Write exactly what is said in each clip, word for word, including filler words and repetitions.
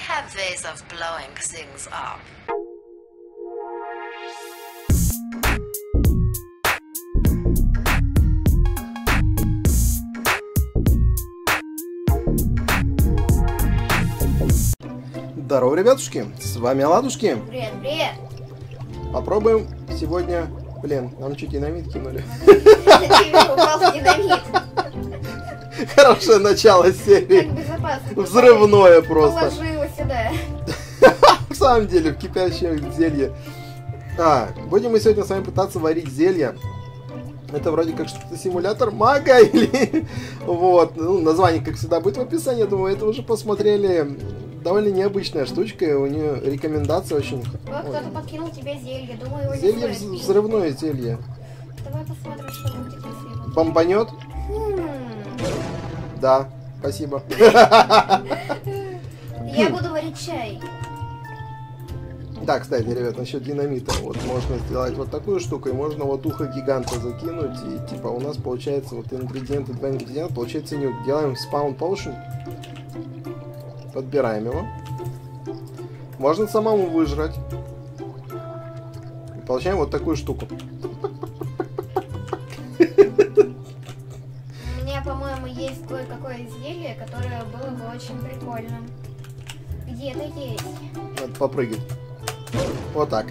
have ways of blowing things up. Здорово, ребятушки, с вами Оладушки. Привет, привет. Попробуем сегодня... Блин, нам чуть динамит кинули. Упал динамит. Хорошее начало серии. Как безопасно. Взрывное просто. Положи его сюда. В самом деле, в кипящее зелье. А, будем мы сегодня с вами пытаться варить зелье. Это вроде как что-то симулятор мага или... Вот, ну, название, как всегда, будет в описании. Я думаю, это уже посмотрели. Довольно необычная штучка, у нее рекомендация очень... Вот кто-то подкинул тебе зелье, думаю, его не Зелье, стоит пить. взрывное зелье. Давай посмотрим, что будет, если... Бомбанет? Хм. Да, спасибо. Я буду варить чай. Да, кстати, ребят, насчет динамита. Вот можно сделать вот такую штуку, и можно вот ухо гиганта закинуть, и типа у нас получается вот ингредиенты, два ингредиента, получается нюк. Делаем спаун potion. Подбираем его. Можно самому выжрать. И получаем вот такую штуку. У меня, по-моему, есть кое-какое зелье, которое было бы очень прикольным. Где-то есть. Надо попрыгать. Вот так.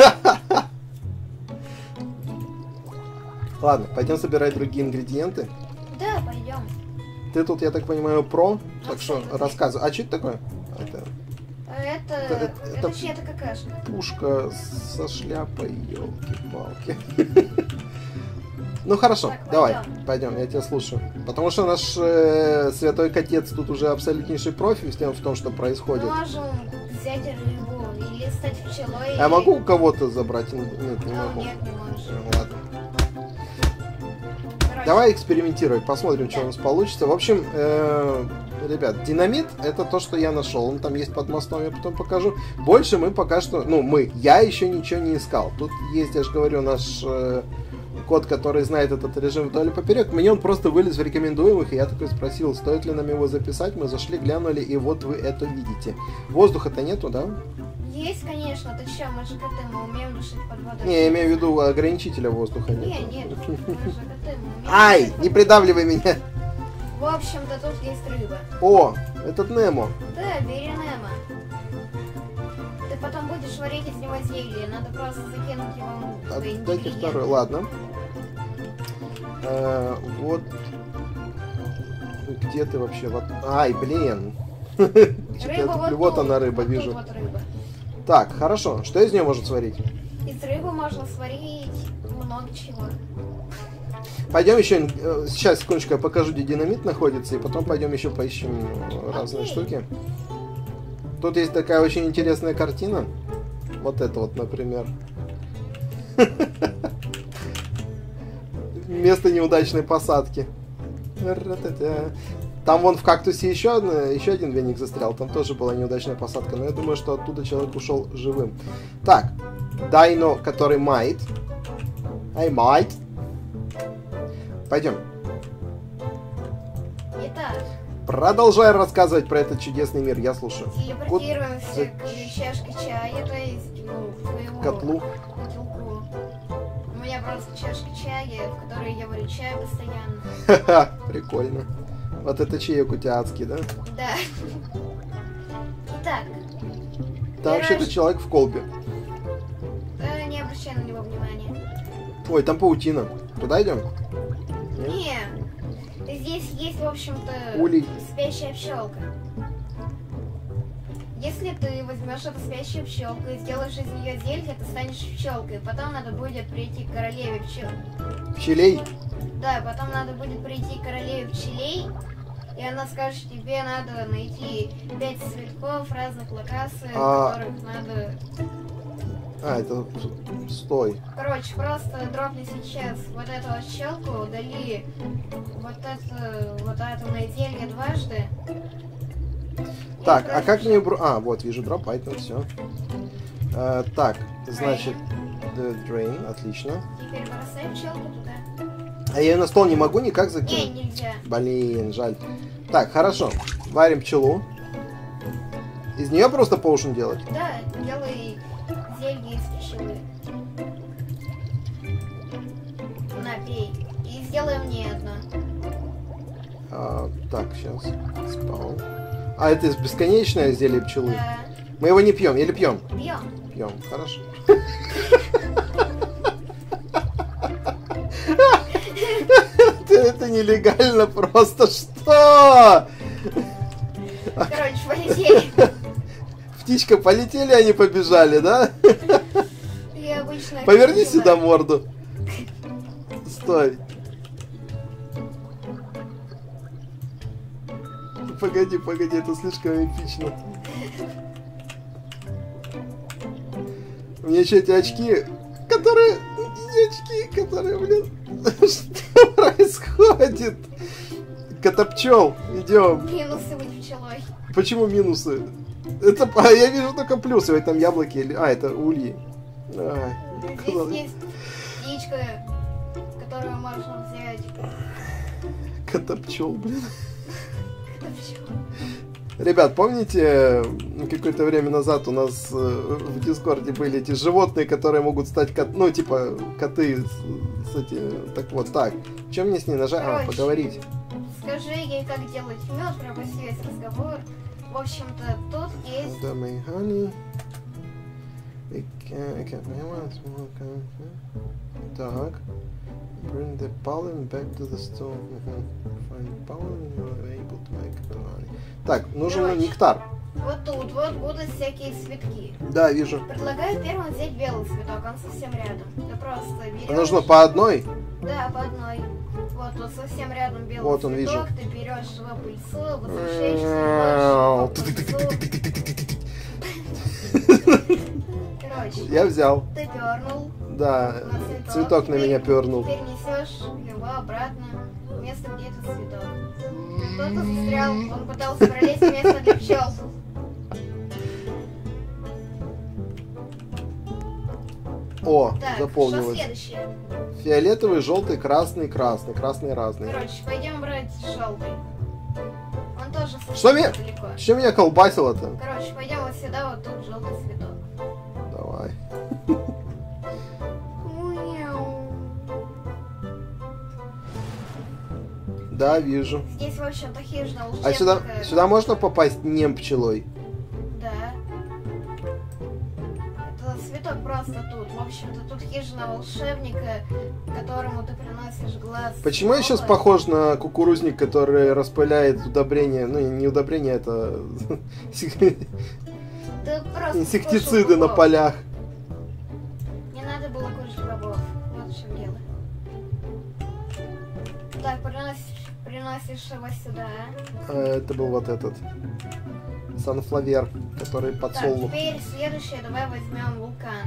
Ладно, пойдем собирать другие ингредиенты. Да, пойдем. Ты тут, я так понимаю, про, так Абсолютно. что рассказывай. А что это такое? Это Это... Это- Это, это- чья-то какашка. пушка со шляпой, елки-палки. Ну хорошо, Так, давай, пойдем. пойдем, я тебя слушаю. Потому что наш э, святой котец тут уже абсолютнейший профи в тем, в том, что происходит. Можем взять рыбу или стать пчелой. А я могу у кого-то забрать? Нет, не Ну, могу. нет, не можешь. Ну, ладно. Короче, Давай экспериментировать, посмотрим, что Да. у нас получится. В общем, э, ребят, динамит — это то, что я нашел. Он там есть под мостом, я потом покажу. Больше мы пока что... Ну, мы. Я еще ничего не искал. Тут есть, я же говорю, наш э, кот, который знает этот режим вдоль и поперек. Мне он просто вылез в рекомендуемых, и я такой спросил, стоит ли нам его записать. Мы зашли, глянули, и вот вы это видите. Воздуха-то нету, да? есть, конечно. Ты что, мы же коты, мы умеем дышать под водой. Не, я имею в виду ограничителя воздуха Не, нету. нет, мы же коты, мы умеем Ай, дышать не под придавливай меня. водой. В общем-то, тут есть рыба. О, этот Немо. Да, бери Немо. Ты потом будешь варить из него зелье. Надо просто закинуть его в твои Дайте ингредиенты. второй, ладно. Э, вот. Где ты вообще? Вот... Ай, блин. Рыба вот, Вот тут, она, рыба, вот вижу. тут вот рыба. Так, хорошо. Что из нее можно сварить? Из рыбы можно сварить много чего. Пойдем еще. э, Сейчас, секундочку, я покажу, где динамит находится, и потом пойдем еще поищем э, разные Окей. штуки. Тут есть такая очень интересная картина. Вот это вот, например. Место неудачной посадки. Ра-та-та. Там вон в кактусе еще, одна, еще один веник застрял. Там тоже была неудачная посадка. Но я думаю, что оттуда человек ушел живым. Так. Дайно, который майт. Ай, майт. Пойдем. Итак, Продолжай рассказывать про этот чудесный мир. Я слушаю. телепортируемся к чашке чая, то есть, ну, к твоему Котлу. котелку. У меня просто чашка чая, в которой я варю чай постоянно. Ха-ха, прикольно. Вот это чаек у тебя адский, да? Да. Итак, Там вообще-то человек в колбе. э, не обращай на него внимания. Ой, там паутина. Туда идем? Не, здесь есть, в общем-то, Улей. спящая пчелка. Если ты возьмешь эту спящую пчелку и сделаешь из нее зелье, ты станешь пчелкой. Потом надо будет прийти к королеве пчел. Пчелей? Да, потом надо будет прийти к королеве пчелей, и она скажет, тебе надо найти пять цветков разных локаций, А. в которых надо... А, это... Стой. Короче, просто дропни сейчас вот эту вот щелку, удали вот это вот атомное зелье дважды. И Так, а брось как в мне... бру- А, вот, вижу дроп, item, все. Так, значит... The drain, отлично. Теперь бросай пчелку туда. А я ее на стол не могу никак Не, закинуть? нельзя. Блин, жаль. Так, хорошо. Варим пчелу. Из нее просто поушен делать? Да, делай зелье из пчелы. На, пей. И сделай мне одно. А, так, сейчас. Спал. А, это из бесконечное зелье пчелы? Да. Мы его не пьем, или пьем? Пьем. Пьем, хорошо. Это нелегально просто. Что? Короче, полетели. Птичка, полетели, они побежали, да? И обычно... Поверни сюда морду. Стой. Погоди, погоди, это слишком эпично. У меня еще эти очки, которые... Эти очки, которые, блин... Что происходит? Котопчел, идем. Минусы быть пчелой. Почему минусы? Это, а я вижу только плюсы. Ой, там яблоки или... А, это ульи. А, куда? Здесь есть птичка, которую можно взять. Котопчел, блин. Котопчел. Ребят, помните, какое-то время назад у нас э, в Дискорде были эти животные, которые могут стать кот... Ну, типа, коты с, с эти... Так вот, так. Чем мне с ней нажать? А, Короче, поговорить. Скажи ей, как делать мед, пропусти весь разговор. В общем-то, тут есть... Да, my honey. We can- I can't- I want small can- Так. Bring the pollen back to the stone. Mhm. Find pollen, you are able to make the honey. Так, нужен Короче. нектар. Вот тут вот будут всякие цветки. Да, вижу. Предлагаю первым взять белый цветок, он совсем рядом. Ты просто берешь... А нужно по одной? Да, по одной. Вот тут совсем рядом белый Вот он, цветок, вижу. ты берешь его пыльцу, возвращаешься, Короче, Я взял. ты пернул Да, на цветок. цветок на теперь- меня пернул. Теперь несешь его обратно в место, где этот цветок. Кто-то застрял, он пытался пролезть в место для пчел. О, Так, что заполнилось. следующее? Фиолетовый, желтый, красный, красный. Красный разный. Короче, пойдем брать желтый. Он тоже совсем Что меня... далеко. Что меня колбасило-то? Короче, пойдем вот сюда, вот тут желтый цветок. Давай. Мяу. Да, вижу. Здесь, в общем-то, хижина А волшебника. сюда, сюда можно попасть нем пчелой? Да. Это цветок просто тут. В общем-то, тут хижина волшебника, которому ты приносишь глаз. Почему я сейчас слова. похож на кукурузник, который распыляет удобрения? Ну, не удобрения, это Ты просто инсектициды слушал на бобов. полях. Не надо было кушать бобов. Вот в чем дело. Так, приносишь, приносишь его сюда. А, Это был вот этот санфлавер, который Так, подсолнух. теперь следующее, давай возьмем вулкан.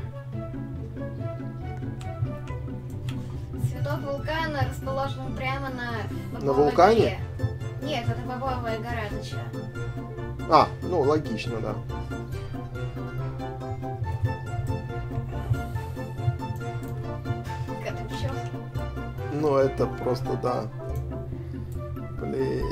Цветок вулкана расположен прямо на... На бобовой вулкане? горе. Нет, это бобовая гора, ты чё? А, ну логично, да. Как ты чё? Ну это просто да. Блин.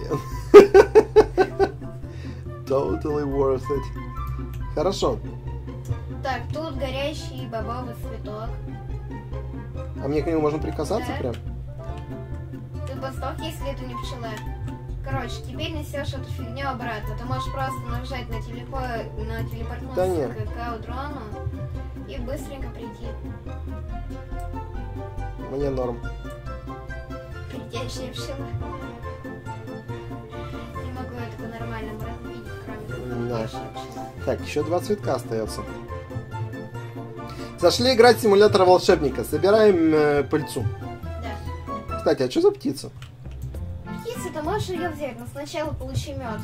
Totally worth it. Хорошо. Так, тут горящий бобовый цветок. А мне к нему можно прикасаться Да. прям? Ты постов, если это не пчела. Короче, теперь несешь эту фигню обратно. Ты можешь просто нажать на, телепо... на телепортнуться Да не. к каудрону и быстренько прийти. Мне норм. Придящая пчела. Не могу я такой нормально видеть, кроме Да. придящая пчела. Так, еще два цветка остается. Зашли играть в симулятор волшебника. Собираем э, пыльцу. Да. Кстати, а что за птица? Птица, ты можешь ее взять, но сначала получи мед.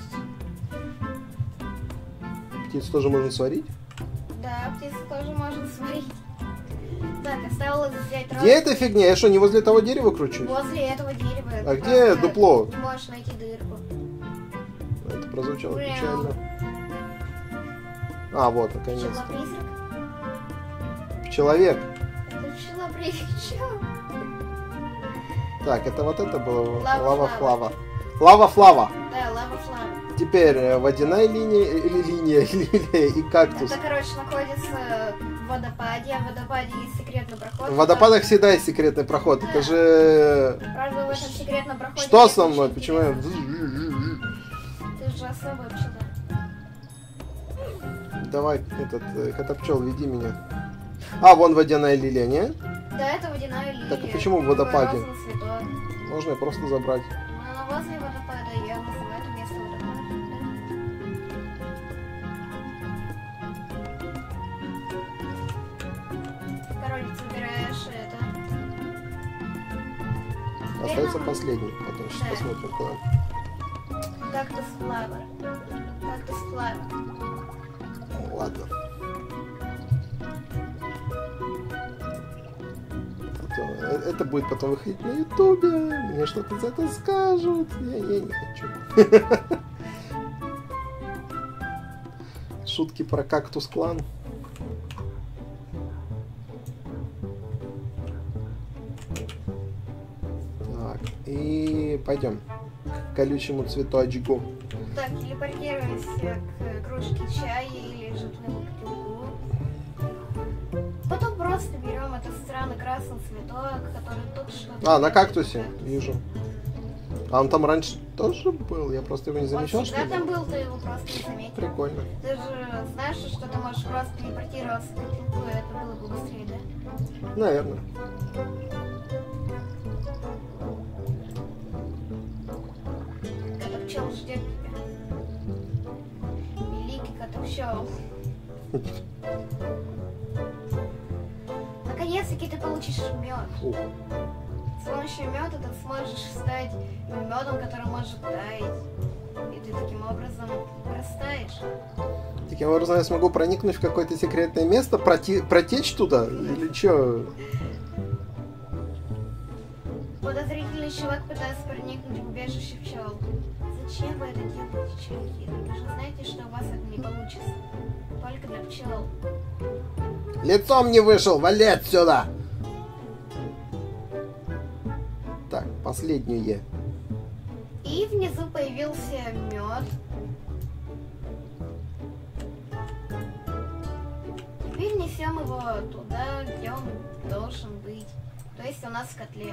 Птицу тоже можно сварить? Да, птица тоже может сварить. Так, осталось взять розу. Где эта фигня? Я что, не возле того дерева кручусь? Возле этого дерева. А Ты где просто дупло? Не можешь найти дырку. Это прозвучало Мяу. печально. А, вот, наконец-то. Пчела-призрак? Человек. Это пчела-призрак. Чё? Так, это вот это было. Лава-флава. Лава-флава. Лава-флава. Да, лава-флава. Теперь э, водяная линия или линия, лилия и кактус. Это, короче, находится в водопаде, а в водопаде есть секретный проход. В водопадах всегда есть секретный проход. Это же... Правда, в этом секретном проходе... Что есть со мной? очень Почему я... интересно. Ты же особая пчела. Давай, этот, э, Котопчел, веди меня. А, вон водяная лилия, не? Да, это водяная лилия. Так, а почему в водопаде? Розовый цветок. Можно просто забрать. Ну, она возле водопада, я называю это место водопада. Да. Короче, собираешь это. Остается нам- последний. Потом сейчас Да. посмотрим, куда. Кактус флавер. Кактус флавер. Ну, ладно. Потом, э, это будет потом выходить на ютубе. Мне что-то за это скажут. Я, я не хочу. Шутки про кактус клан. Так, и пойдем к колючему цветочку. Так, телепортируемся к кружке чая или же к моему котелку. Потом просто берем этот странный красный цветок, который тут что-то... А, на кактусе, вижу. А он там раньше тоже был? Я просто его не Он замечал, что всегда ли? там был, ты его просто не заметил. Прикольно. Ты же знаешь, что ты можешь просто телепортироваться к котелку, и это было бы быстрее, да? Наверное. Котопчел ждет тебя. Великий Котопчел. Наконец-таки ты получишь мед. Ух. С помощью меда ты сможешь стать медом, который может таять. И ты таким образом растаешь. Таким образом я смогу проникнуть в какое-то секретное место, проте- протечь туда? Или что? Подозрительный человек пытается проникнуть в убежище пчел. Зачем вы это делаете, чуваки? Вы же знаете, что у вас это не получится. Только для пчел. Лицом не вышел, вали отсюда! Так, последнее. И внизу появился мед. Теперь несем его туда, где он должен быть. То есть у нас в котле.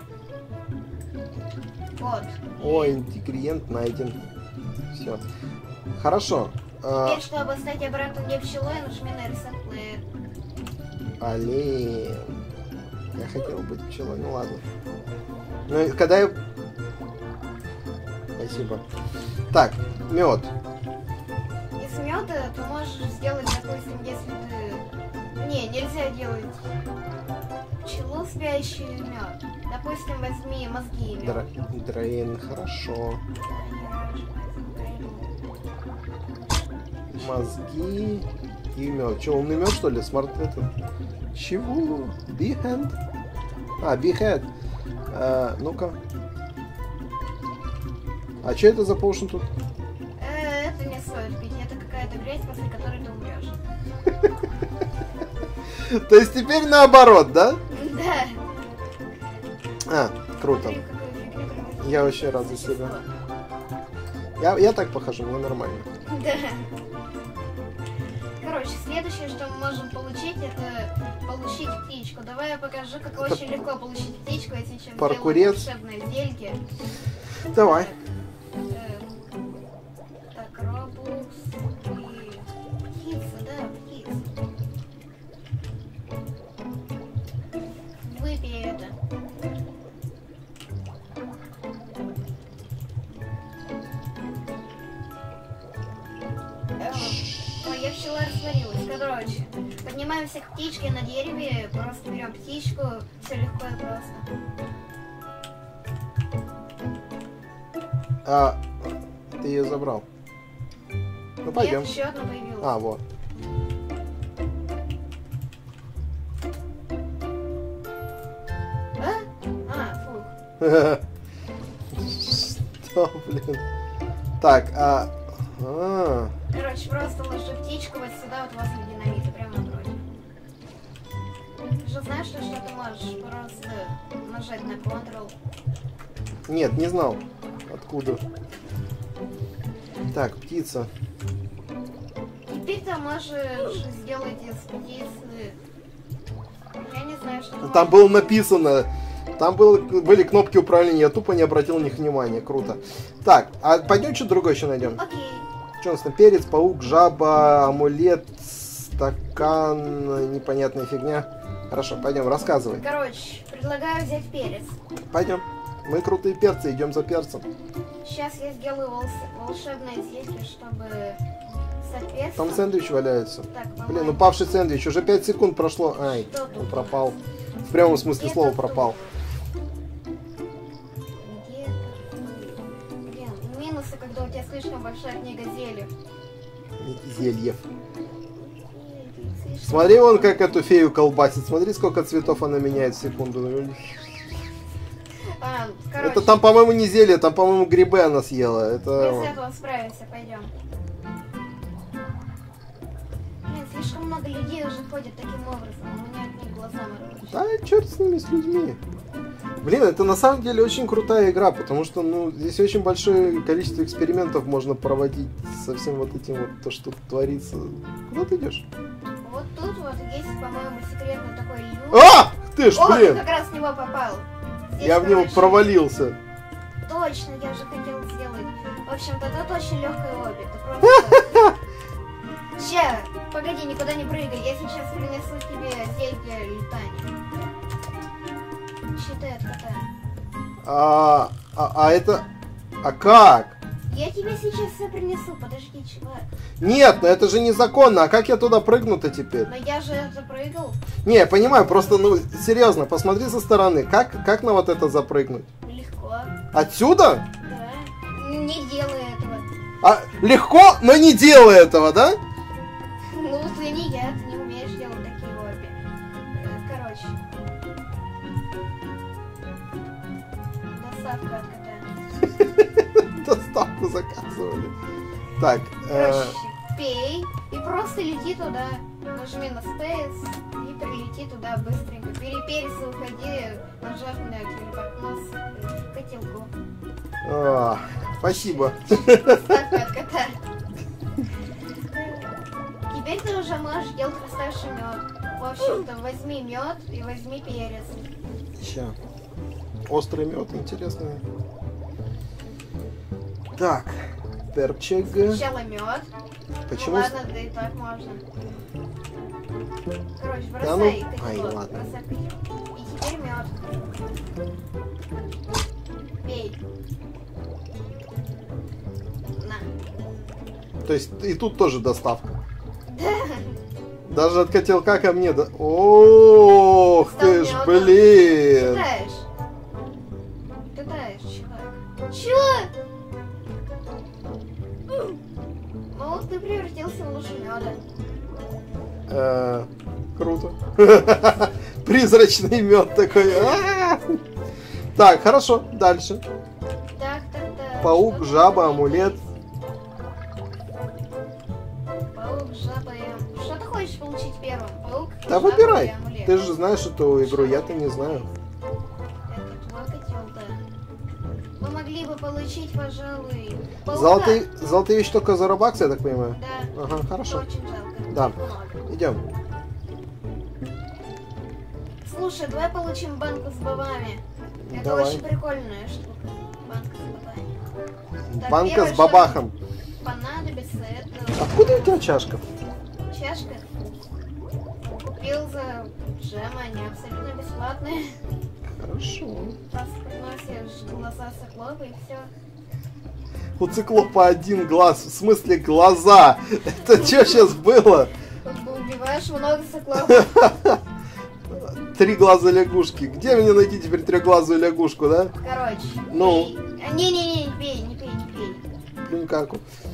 Вот. О, ингредиент найден. Все. Хорошо. А, Теперь, чтобы стать обратно не пчелой, нажми на Reset Player. блин. Я хотел быть пчелой, ну ладно. Ну, и когда я... Спасибо. Так, мед. Из меда ты можешь сделать, допустим, если ты... Не, нельзя делать пчелу спящий мед. Допустим, возьми мозги и мед. Дра... Дрейн, хорошо. Мозги и мед. Че, умный мед, что ли? Смарт это? Чего? Бихенд? А, бихенд. А, ну-ка. А что это за поушен тут? Э, это не стоит пить. Это какая-то грязь, после которой ты умрешь. То есть теперь наоборот, да? Да. А, круто. Смотри, какую фигню приводит. Я вообще рад за себя. Я, я так похожу, мне нормально. Да. Короче, следующее, что мы можем получить, это получить птичку. Давай я покажу, как Это очень легко получить птичку. Я сейчас паркурец. сделаю волшебное зелье. Давай. Э, Так, робус и птица, да, птица. Выпей это. Э, Моя пчела растворилась. Короче, поднимаемся к птичке на дереве, просто берем птичку, все легко и просто. А, ты ее забрал. Ну пойдем. Нет, еще одна появилась. А, вот. А? А, фух. Что, блин? Так, а... а, Короче, просто ложи птичку вот сюда, вот возле динамита, прямо напротив. Ты же знаешь, что, что ты можешь просто нажать на Ctrl. Нет, не знал. Откуда? Так, птица. Теперь ты можешь сделать из птицы... Я не знаю, что... Там можно... было написано... Там был, были кнопки управления, я тупо не обратил на них внимания. Круто. Так, а пойдем что-то другое еще найдем. Окей. Что у нас там? Перец, паук, жаба, амулет, стакан, непонятная фигня. Хорошо, пойдем, рассказывай. Короче, предлагаю взять перец. Пойдем. Мы крутые перцы, идем за перцем. Сейчас я сделаю волс- волшебное зелье, чтобы соответствовать. Там сэндвич валяется. Так, Блин, упавший сэндвич. Уже пять секунд прошло. Ай, Что тут? он пропал. В прямом смысле слова пропал. Где? Блин, минусы, когда у тебя слишком большая книга зелья. Зелье. Смотри, вон как эту фею колбасит. Смотри, сколько цветов она меняет в секунду. А, короче, Это там, по-моему, не зелье, там, по-моему, грибы она съела. мы Это... с этого справимся, пойдем. Блин, слишком много людей уже ходят таким образом. У меня от них глаза морочат. Да, черт с ними, с людьми. Блин, это на самом деле очень крутая игра, потому что, ну, здесь очень большое количество экспериментов можно проводить со всем вот этим вот, то, что тут творится. Куда ты идешь? Вот тут вот есть, по-моему, секретный такой люк. А! Ты ж, О, ты блин! как раз в него попал. Здесь, Я в него короче, провалился. Точно, я же хотел сделать. В общем-то, тут очень легкое обе. Ты просто... Ща, погоди, никуда не прыгай. Я сейчас принесу тебе зелье летания. Считай от кота. А, а, а это... А как? Я тебе сейчас все принесу, подожди, чувак. Нет, ну это же незаконно. А как я туда прыгну-то теперь? Но я же запрыгал. Не, я понимаю, просто, ну, серьезно, посмотри со стороны. Как, как на вот это запрыгнуть? Легко. Отсюда? Да. Не делай этого. А, легко, но не делай этого, да? Ну, ты не я, ты не умеешь делать такие обе. Короче. Доставка от кота. Доставку заказывали. Так, Короче, пей и просто лети туда. Нажми на Space и прилети туда быстренько. Бери перец и уходи, нажав на телепортнос в котелку. а, спасибо. Доставка от кота. Теперь ты уже можешь делать растаявший мед. В общем-то, возьми мед и возьми перец. Ща. Острый мед, интересно. Так, перчик. Сначала мед. Почему? Ну ладно, да и так можно. Короче, бросай Да ну- котелок, Ай, ладно. бросай котелок. И теперь мед. Пей. На. То есть и тут тоже доставка. Да. Даже от котелка ко мне, да? Ох ты ж, Стал блин! Ты таешь. Ты таешь, чувак. Чё? Ну, ты превратился в лучше меда. Э, Круто. Призрачный мед такой. А-а-а! Так, хорошо, дальше. Так, так, так. Паук, Что жаба, тут амулет. Паук, жаба и... Что ты хочешь получить первым? Паук, Да жаба выбирай. и амулет? Ты же знаешь эту игру, я-то не знаю. Это твой котел, да. Мы могли бы получить, пожалуй, паука. Золотые, золотые вещи только за робаксы, я так понимаю? Да. Ага, Это хорошо. очень жалко. Да. Много. Идем. Слушай, давай получим банку с бобами. Это Давай. очень прикольная штука. Банка с бобами. Так, Банка первое, с бабахом. что понадобится, это Откуда у тебя чашка? чашка. Купил за джем, они абсолютно бесплатные. Хорошо. Просто приносишь глаза циклопа и все. У циклопа один глаз. В смысле глаза? Это что сейчас было? Убиваешь много циклопов. Три глаза лягушки. Где мне найти теперь трехглазую лягушку, да? Короче. Ну? пей. А, Не-не-не, не пей, не пей, не пей. Блин, как?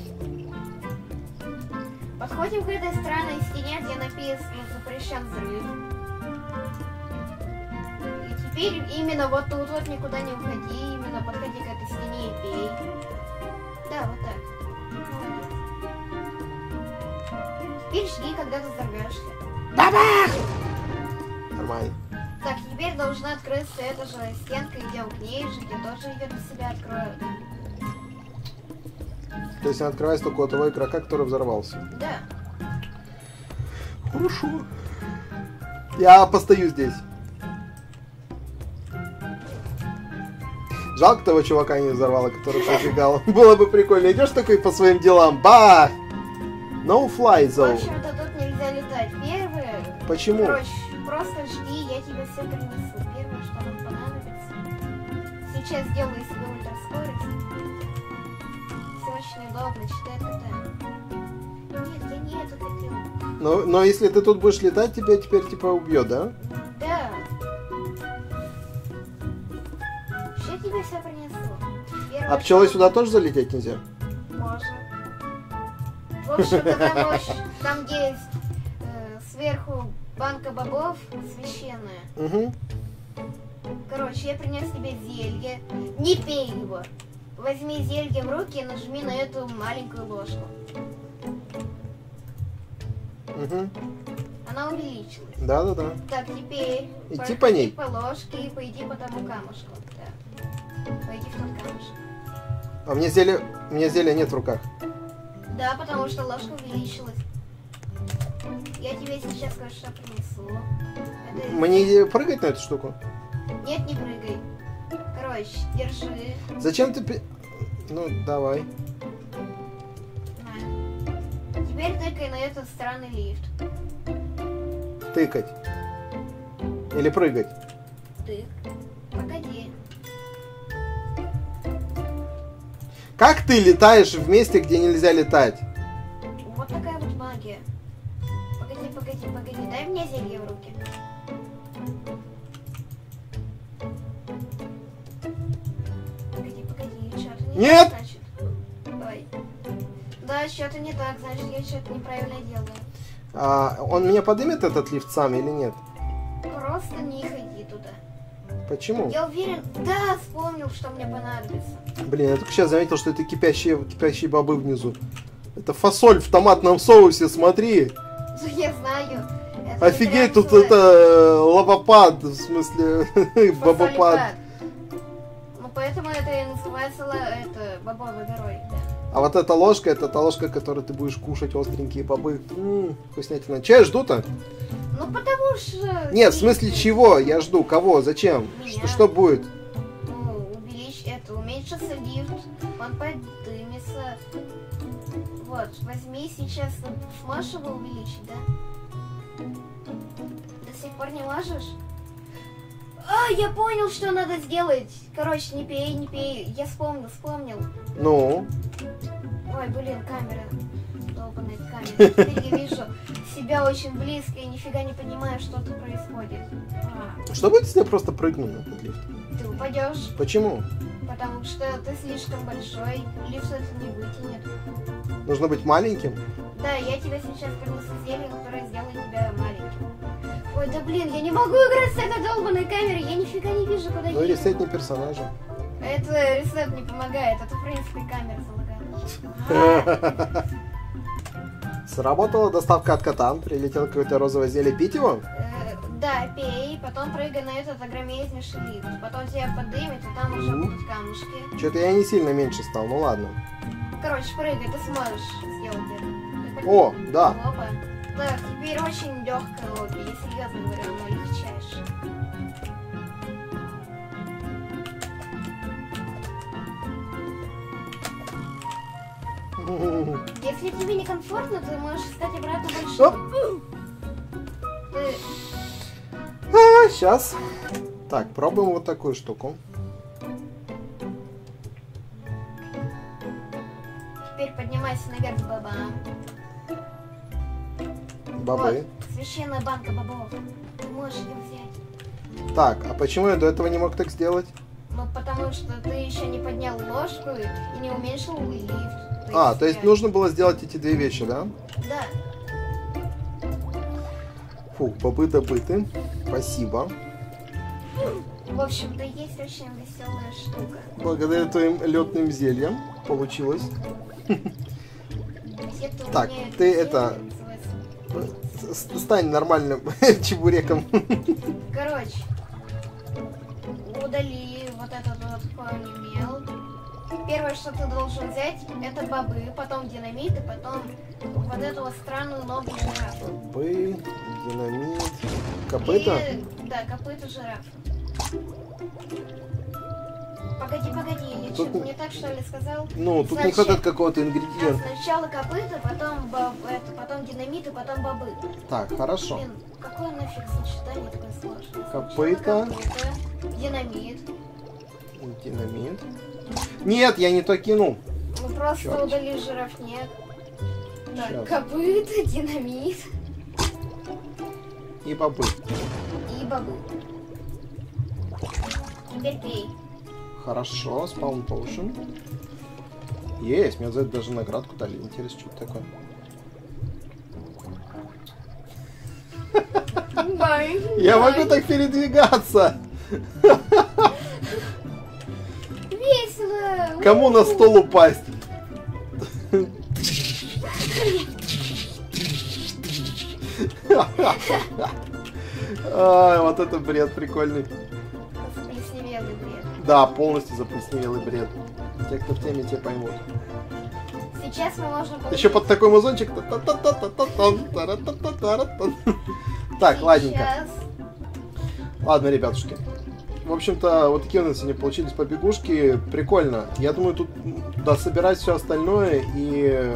Подходим к этой странной стене, где написано «Запрещен взрыв». И теперь именно вот тут вот никуда не уходи, именно подходи к этой стене и пей. Да, вот так. Молодец. Теперь жди, когда ты взорвешься. Нормально. Так, теперь должна открыться эта же стенка, идем к ней же, я тоже ее для себя открою. То есть она открывается только у того игрока, который взорвался. Да. Хорошо. Я постою здесь. Жалко того чувака не взорвало, который пробегал. Было бы прикольно. Идешь такой по своим делам. Бах! No fly В zone. общем-то, тут нельзя летать. Первое... Почему? Короче, просто жди, я тебе все принесу. Первое, что нам понадобится. Сейчас сделаю себе ультраскорость. Все очень удобно, читай это. Нет, я не это хотела. Но, но если ты тут будешь летать, тебя теперь типа убьет, да? Да. Я тебе все принесу. Первое, А пчелы что- сюда тоже залететь нельзя? Можно. В общем-то, там, очень- там где есть э, сверху банка бобов священная. Угу. Короче, я принес тебе зелье. Не пей его. Возьми зелье в руки и нажми на эту маленькую ложку. Угу. Она увеличилась. Да-да-да. Так, теперь Идти проходи по ней. по ложке и пойди по тому камушку. Да. Пойди в тот камушек. А мне зелья, у меня зелья нет в руках. Да, потому что ложка увеличилась. Я тебе сейчас кое-что принесу. Это- Мне прыгать на эту штуку? Нет, не прыгай. Короче, держи. Зачем ты... пи- Ну, давай. На. Теперь тыкай на этот странный лифт. Тыкать. Или прыгать. Тык. Погоди. Как ты летаешь в месте, где нельзя летать? Вот такая вот магия. Погоди, погоди, погоди. Дай мне зелье в руки. Погоди, погоди. Что-то не Нет! так, значит. Ой. Да, что-то не так, значит, я что-то неправильно делаю. А, он меня подымет, этот лифт, сам или нет? Просто не ходи туда. Почему? Я уверен, да, вспомнил, что мне понадобится. Блин, я только сейчас заметил, что это кипящие, кипящие бобы внизу. Это фасоль в томатном соусе, смотри. Ну, я знаю. Это Офигеть, тут называется это э, лавопад, в смысле, бобопад. фасолипад. Ну, поэтому это и называется ла- это, бобовой горой, да. А вот эта ложка, это та ложка, которой ты будешь кушать остренькие бобы. М-м, вкуснятина. Че я жду-то? Ну, потому что... Нет, в смысле чего? Я жду. Кого? Зачем? Меня. Что, что будет? Ну, увеличь это, уменьшится лифт, он поднимется. Вот, возьми сейчас, сможешь его увеличить, да? До сих пор не можешь? А, я понял, что надо сделать. Короче, не пей, не пей. Я вспомнил, вспомнил. Ну? Ой, блин, камера. Долбаная камера. Теперь я вижу себя очень близко и нифига не понимаю, что тут происходит. А, Что будет, если я просто прыгну на этот лифт? ты упадешь, Почему? потому что ты слишком большой. Лифт это не вытянет. Нужно быть маленьким? Да, я тебе сейчас принесу зелье, которое сделает тебя маленьким. Ой, да блин, я не могу играть с этой долбаной камерой, я нифига не вижу, куда Ну, ей. ресетни персонажа. Это ресет не помогает, это в принципе камера залагала. Сработала доставка от кота. Прилетело какое-то розовое зелье. Пить его? Э, Да, пей, потом прыгай на этот огромезнейший лифт. Потом тебя подымет, и там уже Мгм. будут камушки. Что-то я не сильно меньше стал. Ну ладно. Короче, прыгай, ты сможешь сделать это. Ты О, да. Опа. Так, теперь очень легкое лобби, я серьезно говорю, оно легчайшее. Если тебе некомфортно, ты можешь стать обратно большим. Ты... А, сейчас. Так, пробуем вот такую штуку. Теперь поднимайся наверх к бобам. Бобы. Вот, священная банка бобов. Ты можешь ее взять. Так, а почему я до этого не мог так сделать? Ну, потому что ты еще не поднял ложку и не уменьшил лифт. А, то есть я- нужно было сделать эти две вещи, да? Да. Фух, бобы добыты. Спасибо. В общем-то, есть очень веселая штука. Благодаря твоим летным зельям получилось. Где-то у Так, меня ты зелье это- называется. С- Стань нормальным чебуреком. Короче, удали вот этот вот полимел. Первое, что ты должен взять, это бобы, потом динамит, и потом вот эту вот странную новую жирафу. Бобы, динамит, копыта. И, да, копыта жирафа. Погоди, погоди, я Тут что-то не- не так, что ли, сказал? Ну, тут не Значит, хватает какого-то да, ингредиента. сначала копыта, потом, боб, это, потом динамит, и потом бобы. Так, хорошо. Блин, какое нафиг сочетание такое сложное? Копыта. Сначала копыта, динамит. Динамит. Нет, я не то кинул. Мы просто Чёрт. удалили жирафнет. Так, Щас. копыта, динамит И бобы. и бобы. Теперь пей. Хорошо, спаун поушен. Есть, мне за это даже наградку дали. Интересно, что это такое. Бай, Я бай. могу так передвигаться. Весело. Кому на стол упасть? Ай, вот это бред прикольный. Заплесневелый бред. Да, полностью заплесневелый бред. Те, кто в теме, те поймут. Сейчас мы можем... Еще под такой музончик. Так, ладненько. Сейчас. Ладно, ребятушки. В общем-то, вот такие у нас сегодня получились побегушки. Прикольно. Я думаю, тут да, собирать все остальное и...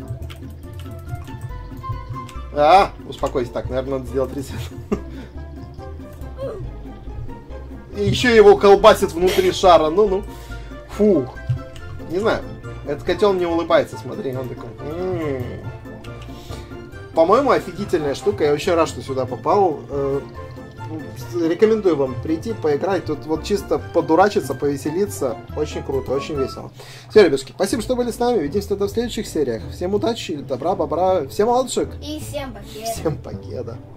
А, успокойся. Так, наверное, надо сделать ресет. И еще его колбасит внутри шара. Ну-ну. Фух. Не знаю. Этот котел мне улыбается, смотри. Он такой... М-м-м. По-моему, офигительная штука. Я очень рад, что сюда попал. Э, Рекомендую вам прийти, поиграть. Тут вот чисто подурачиться, повеселиться. Очень круто, очень весело. Все, ребятушки, спасибо, что были с нами. Увидимся тогда в следующих сериях. Всем удачи, добра, бобра. Всем ладушек. И всем покеда. Всем покеда.